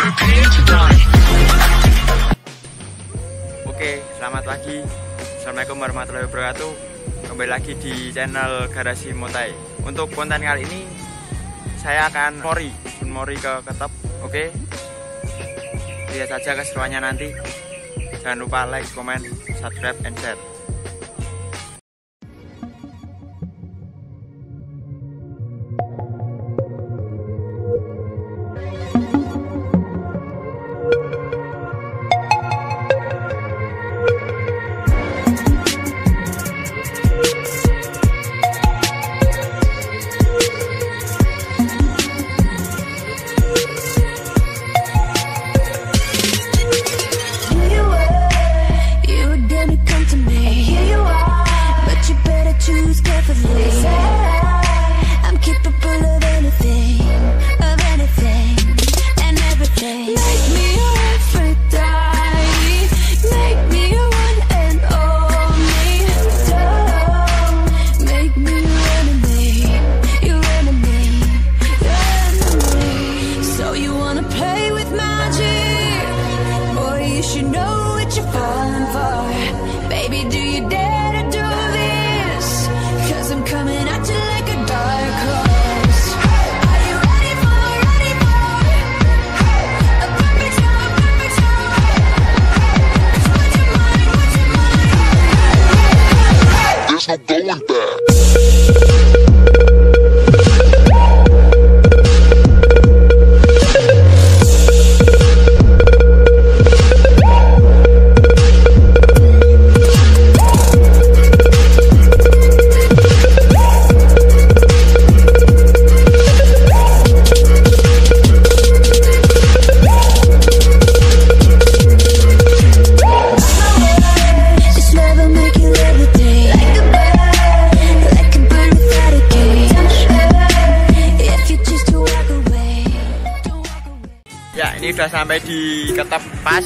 Oke, selamat pagi. Assalamualaikum warahmatullahi wabarakatuh. Kembali lagi di channel Garasi Motai. Untuk konten kali ini saya akan mori ke Ketep. Oke, lihat saja keseruannya nanti. Jangan lupa like, comment, subscribe, and share. No going back. Ya, ini udah sampai di Ketep pas.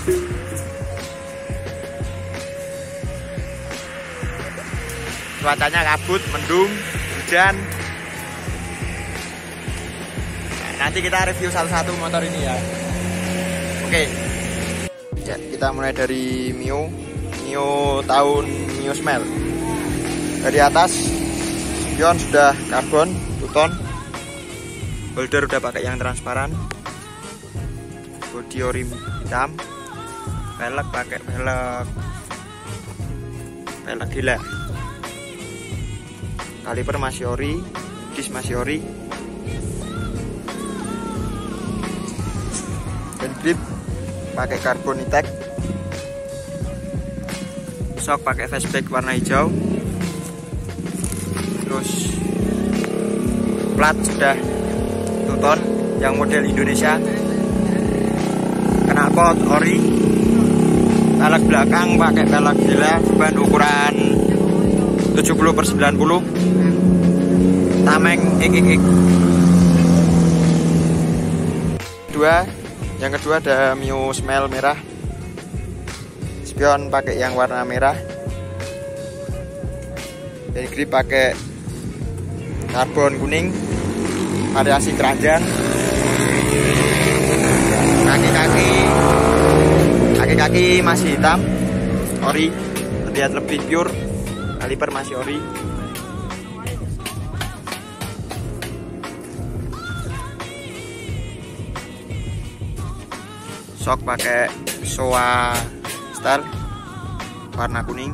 Cuacanya kabut, mendung, hujan. Nah, nanti kita review satu-satu motor ini ya. Oke. Ya, kita mulai dari Mio tahun Mio Smell. Dari atas, spion sudah karbon, two-tone. Holder udah pakai yang transparan. Bodi ori hitam, velg pakai velg gila, kaliper masih ori, dis masih ori, dan grip pakai carbon itek, shock pakai fastback warna hijau, terus plat sudah two-tone yang model Indonesia. Knalpot ori, velg belakang pakai velg gila, ban ukuran 70/90, tameng XXX. Yang kedua ada Mio Smell merah, spion pakai yang warna merah, dan grip pakai karbon kuning, variasi keranjang. Kaki-kaki masih hitam, ori, terlihat lebih pure. Kaliper masih ori. Shock pakai Showa style warna kuning.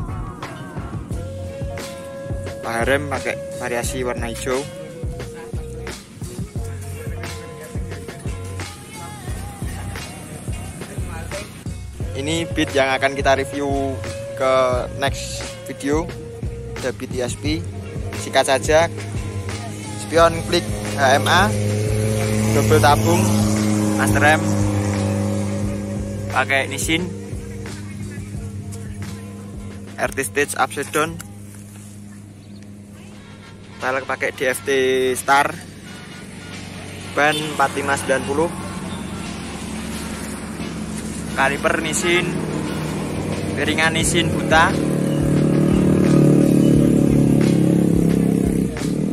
Rem pakai variasi warna hijau. Ini beat yang akan kita review ke next video. Ada beat ESP, sikat saja. Spion klik HMA, double tabung, master rem pakai Nissin, RT stage upside down, velg pakai DFT Star, ban 4590. Kaliper Nissin, piringan Nissin buta,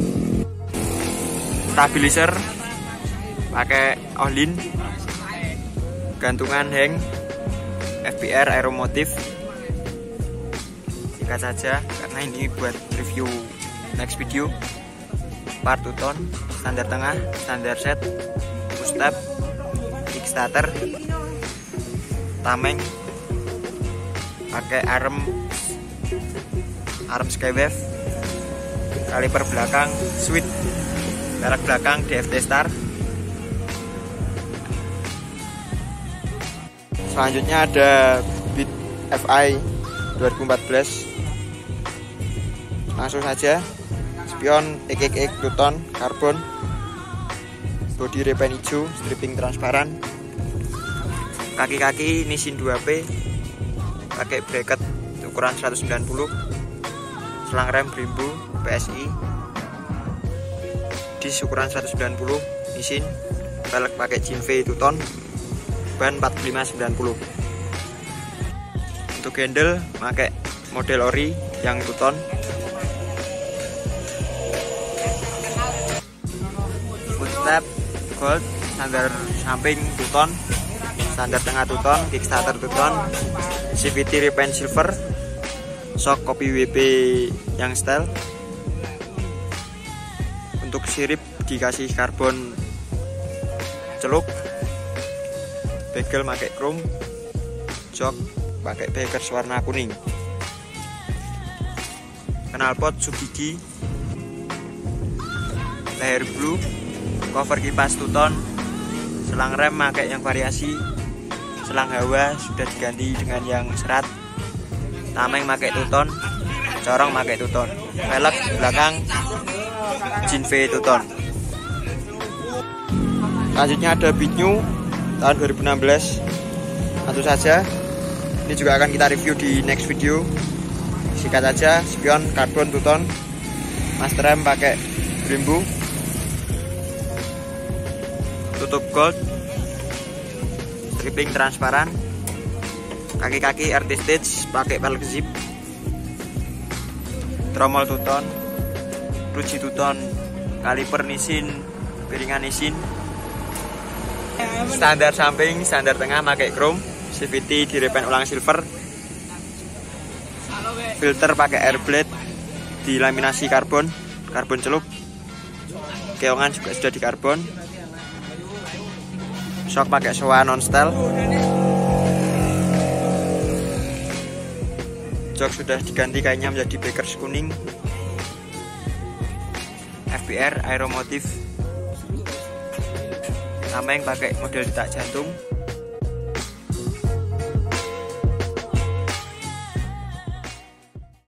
stabilizer pakai Ohlin, gantungan hang FBR Aeromotive. Sikat saja karena ini buat review next video. Part 2 ton, standar tengah, standar set, push step, kickstarter, tameng, pakai arm Skywave, kaliper belakang Sweet, merek belakang DFT Star. Selanjutnya ada Beat FI 2014. Langsung saja, spion XXX 2 ton karbon, body repaint hijau, stripping transparan, kaki-kaki Nissin 2P, pakai bracket ukuran 190, selang rem Brembo PSI, dis ukuran 190 Nissin, velg pakai Jinve 2 ton, ban 4590. Untuk handle pakai model ori yang 2 ton. Footstep gold, standar samping 2 ton, standar tengah 2 ton, kickstarter 2 ton, CVT repaint silver, shock kopi WP yang style. Untuk sirip dikasih karbon celup, bagel pakai chrome, jok pakai bakers warna kuning, knalpot Subsidi, leher blue, cover kipas 2 ton, selang rem pakai yang variasi, selang hawa sudah diganti dengan yang serat, tameng pakai 2 ton, corong pakai 2 ton, velg belakang Jinve 2 ton. Selanjutnya ada Beat New tahun 2016. Tentu saja ini juga akan kita review di next video. Sikat saja, spion karbon 2 ton, master rem pakai Brembo, tutup gold, stripping transparan, kaki-kaki RT Stage pakai velg zip, tromol 2 ton, ruji 2 ton, kaliper Nissin, piringan Nissin, standar samping, standar tengah pakai chrome, CVT di repaint ulang silver, filter pakai air blade, dilaminasi karbon celup, keongan juga sudah di karbon, shock pakai Showa non style, jok sudah diganti kainnya menjadi bakers kuning, FBR Aeromotive, tameng pakai model detak jantung,